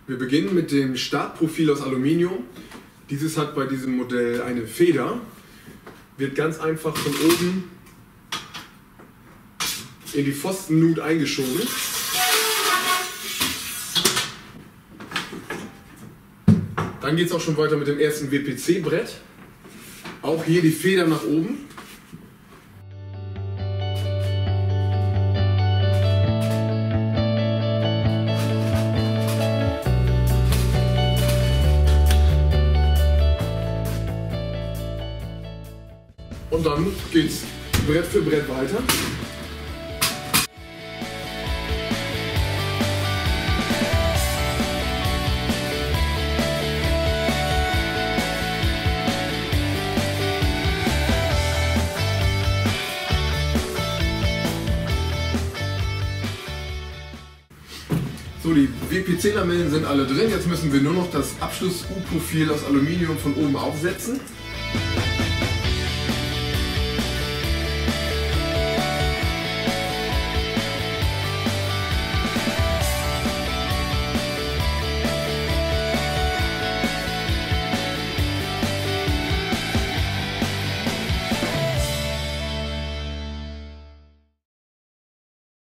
Wir beginnen mit dem Startprofil aus Aluminium. Dieses hat bei diesem Modell eine Feder, wird ganz einfach von oben in die Pfostennut eingeschoben. Dann geht es auch schon weiter mit dem ersten WPC-Brett. Auch hier die Feder nach oben. Und dann geht es Brett für Brett weiter. So, die WPC-Lamellen sind alle drin. Jetzt müssen wir nur noch das Abschluss-U-Profil aus Aluminium von oben aufsetzen.